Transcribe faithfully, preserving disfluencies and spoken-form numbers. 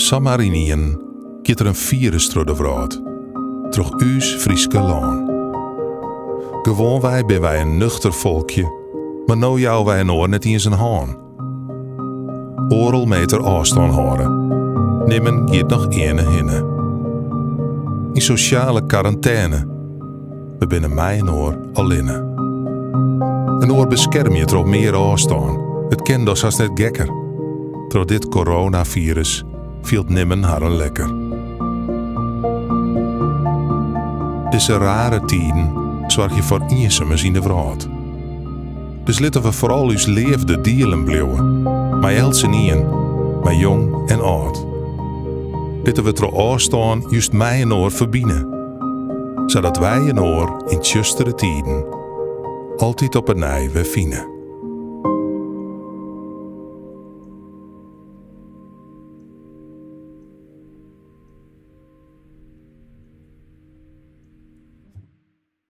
Samar in ien giet er een virus door de wereld. Terug uws Frieske laan. Gewoon wij ben wij een nuchter volkje, maar nou jou wij een oor net eens een haan. Oral meter afstand houden. Nimmen giet nog ene hinne. In sociale quarantaine. We binnen mij een oor allinne. Een oor bescherm je er op meer afstand. Het kent dus als net gekker. Door dit coronavirus viel nimmen haar een lekker. Deze rare tijden zorg je voor eenzaamheid in de wereld. Dus laten we vooral uw leefde delen blijven. Maar els en ien, maar jong en oud. Laten we er afstaan juist mij een oor verbinden. Zodat wij een oor in tjustere tijden altijd op een nij weer vinden.